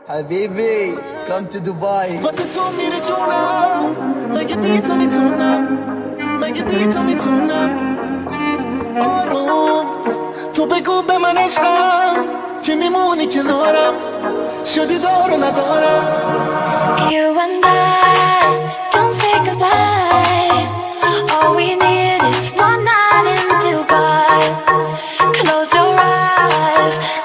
حبيبي come to Dubai. واسه تو میره جونم، مگه بی تو میتونم، مگه بی تو میتونم. آروم تو بگو به من عشقم که میمونی کنارم، شدی دارو ندارم. You and I don't say goodbye. All we need is one night in Dubai. Close your eyes